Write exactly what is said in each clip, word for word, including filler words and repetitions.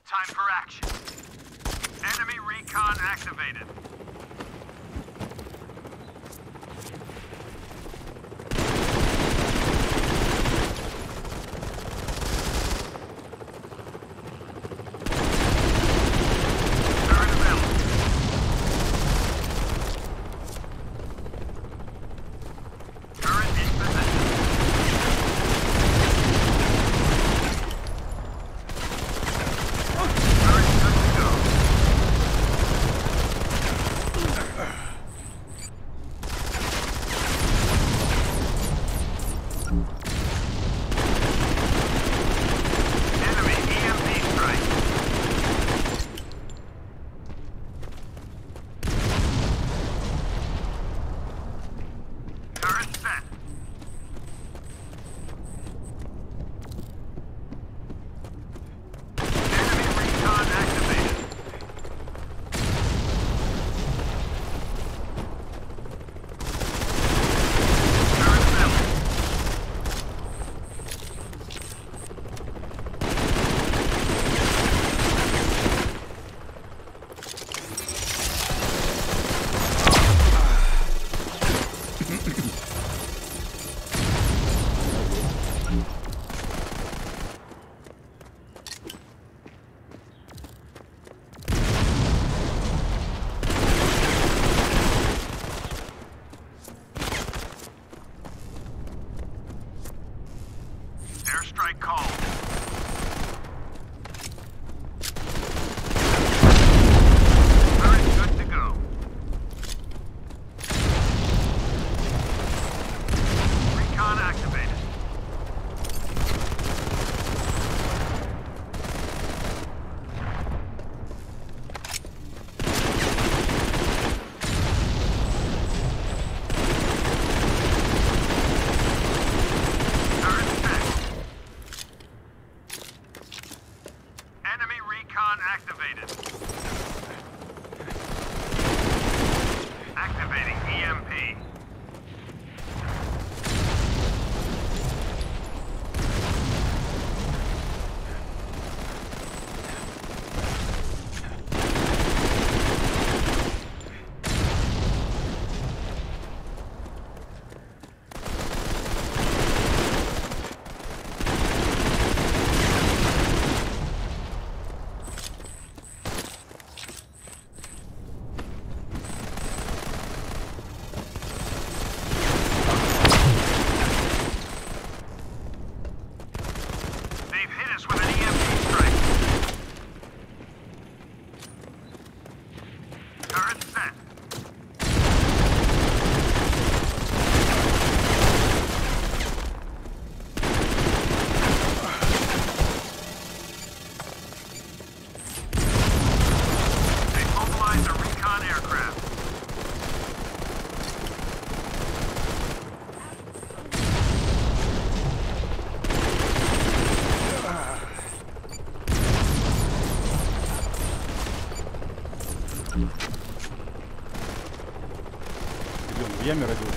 Time for action. Enemy recon activated. Airstrike called. Turret good to go. Recon activated. Activated. Activating E M P. В яме родился.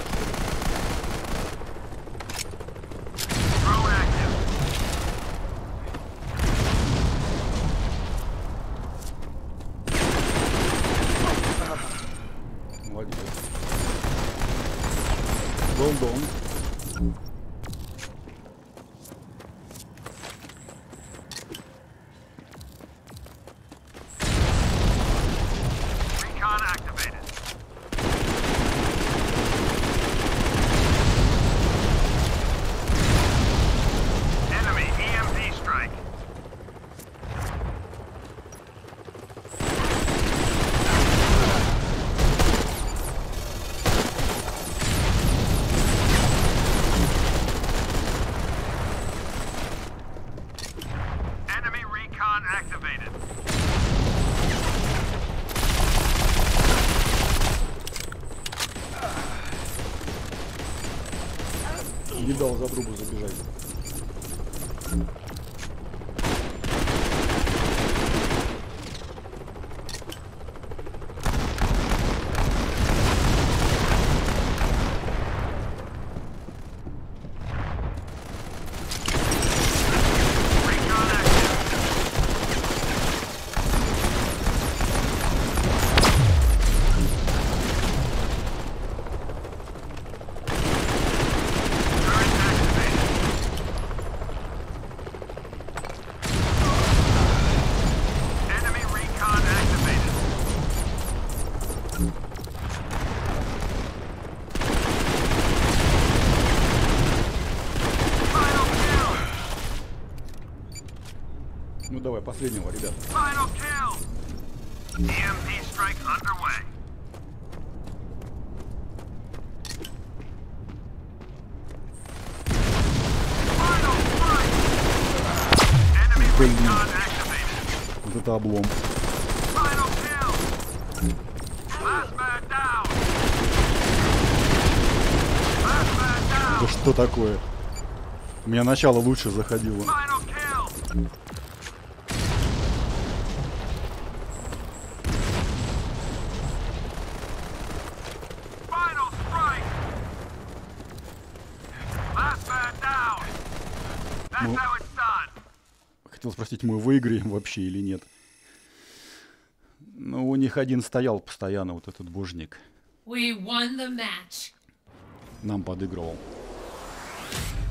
Молодец. Голдон. Activated. Не дал за трубу забежать. последнего, ребят. Final kill. E M P strike underway. Final strike. Enemy Блин. recon activated. Вот это облом. Final kill. Last man down. Last man down. Да что такое? У меня начало лучше заходило. Final kill. Final strike. Last man down. That's Ну. how it's done. Хотел спросить, мы выиграем вообще или нет. Ну, у них один стоял постоянно, вот этот божник. We won the match. Нам подыгрывал.